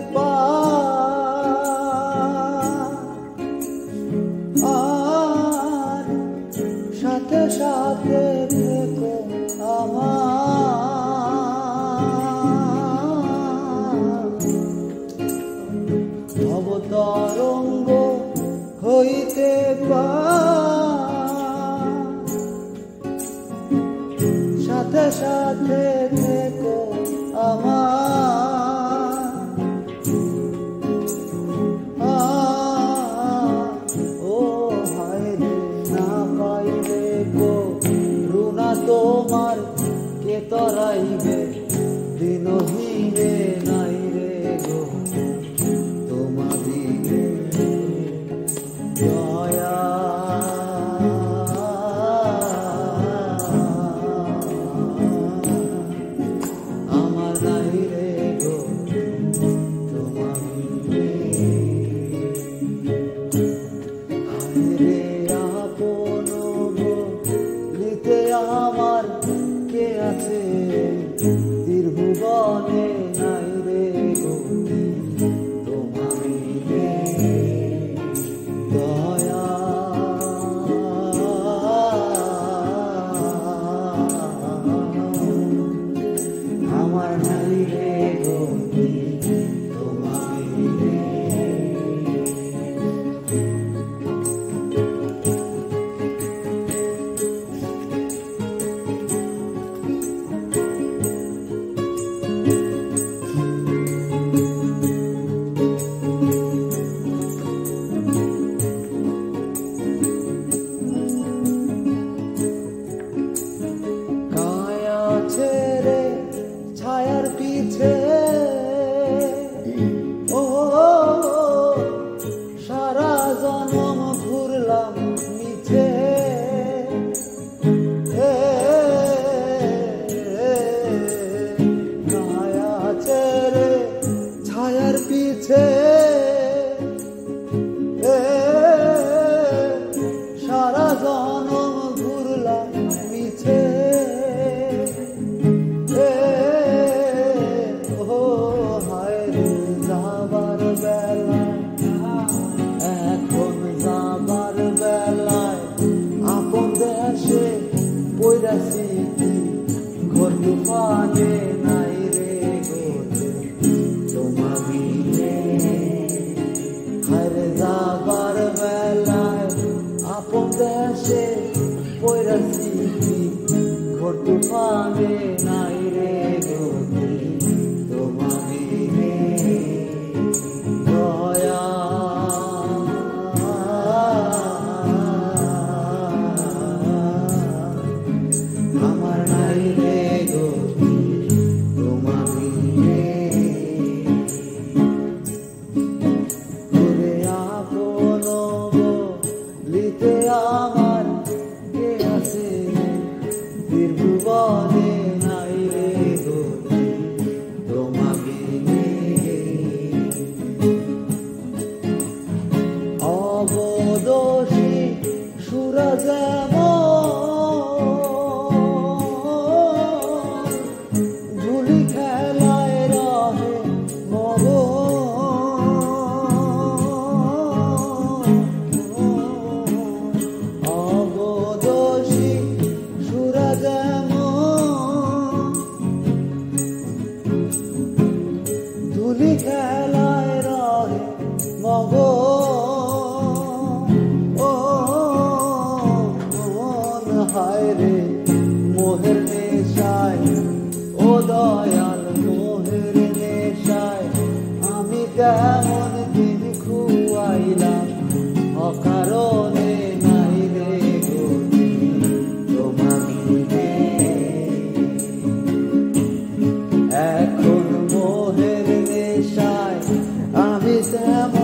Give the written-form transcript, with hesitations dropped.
আর সাথে সাথে থেকো আমার ভবতরঙ্গ হইতে সাথে সাথে থেকো আমার ও হায় রে না পাইলে গো রুনা তোমার কে তরাইবে দিনহীনে নাই রে গো তোমার দয়া আমার নাই রে গো তোমার রে আপন বলিতে আমার কে আছে ত্রিভুবনে নাই রে গো তোমার দয়া আমার নাই রে গো তোমার ছেড়ে ছায়ার পিছে ও সারা জনম ঘুরলাম মিছে কায়া ছেড়ে ছায়ার পিছে সারা জনম ঘুরলাম মিছে যাবার বেলায় এখন যাবার বেলায় আপন দেশে পইরাছি ঘর তুফানে নাই রে গো তোমার হায়রে যাবার বেলায় আপন দেশে পইরাছি ঘর তুফানে নাই রে গো তোমার দয়া আমার নাই রে গো তোমার তোরে আপন বলিতে আমার কে আছে ত্রিভুবনে নাই রে গো তোমার অবদোষী সুরা যেমন ধুলি খেলায় রহে অবদোষী সুরা যেমন ধুলি খেলায় রহে হায় রে মোহের নেশায় ও দয়াল মোহের নেশায় আমি তেমন দিন খুয়াইলাম অকারণে নাই রে গো তোমার এখন মোহের নেশায় আমি তেমন